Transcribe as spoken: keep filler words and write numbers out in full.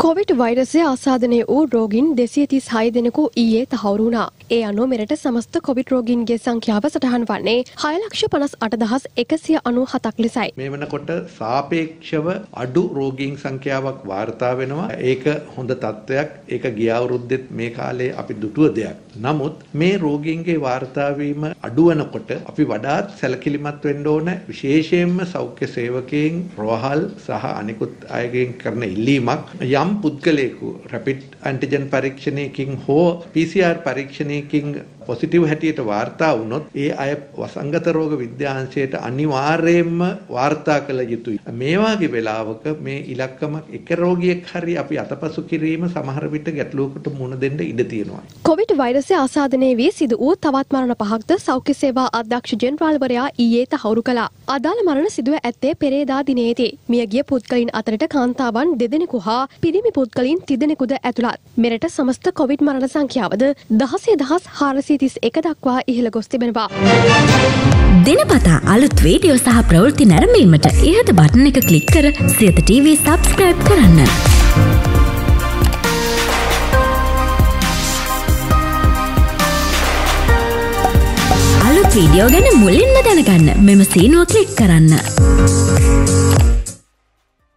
Covid වෛරසය ආසාදනය වූ රෝගීන් දෙසිය තිස් හය දෙනෙකු ඊයේ තහවුරු වුණා. ඒ අනුව මෙරට සමස්ත කොවිඩ් රෝගීන්ගේ සංඛ්‍යාව සටහන් වන්නේ හය ලක්ෂ පනස් අට දහස් එකසිය අනූ හතක් ලෙසයි. මේ වෙනකොට සාපේක්ෂව අඩු රෝගීන් සංඛ්‍යාවක් වාර්තා වෙනවා. ඒක හොඳ තත්ත්වයක්. ඒක ගිය අවුරුද්දෙත් මේ කාලේ අපි දුටුව දෙයක්. නමුත් මේ රෝගීන්ගේ වාර්තා වීම අඩු වෙනකොට අපි වඩාත් සැලකිලිමත් වෙන්න ඕන. විශේෂයෙන්ම සෞඛ්‍ය සේවකයන් රෝහල් සහ අනිකුත් අයගෙන් කරන ඉල්ලීමක් යම් පුද්ගලයෙකු රැපිඩ් ඇන්ටිජන් පරීක්ෂණයකින් හෝ පී සී ආර් පරීක්ෂණයකින් පොසිටිව් හැටියට වාර්තා වුණොත් ඒ අය වසංගත රෝග විද්‍යාංශයට අනිවාර්යයෙන්ම වාර්තා කළ යුතුයි. මේ වගේ වෙලාවක මේ ඉලක්කමක් එක රෝගියෙක් හරි අපි අතපසු කිරීම සමහර විට ගැටලුවකට මුහුණ දෙන්න ඉඩ තියෙනවා. කොවිඩ් වෛරසය ආසාදනය වී සිදු වූ තවත් මරණ පහක්ද සෞඛ්‍ය සේවා අධ්‍යක්ෂ ජෙනරාල්වරයා ඊයේ තහවුරු කළා. අදාළ මරණ සිදුව ඇත්තේ පෙරේදා දිනයේදී. මියගිය පුද්ගලයන් අතරට කාන්තාවන් දෙදෙනෙකු හා පිරිමි පුද්ගලයන් තිදෙනෙකුද ඇතුළත්. මෙරට සමස්ත කොවිඩ් මරණ සංඛ්‍යාවද දහසය දහස් හාරසිය තිස් එක දක්වා ඉහළ ගොස් තිබෙනවා. දිනපතා අලුත් වීඩියෝ සහ ප්‍රවෘත්ති නැරඹීමට ඉහත බටන් එක ක්ලික් කර සියත ටීවී සබ්ස්ක්‍රයිබ් කරන්න. අලුත් වීඩියෝ ගැන මුලින්ම දැනගන්න මෙම සීනුව ක්ලික් කරන්න.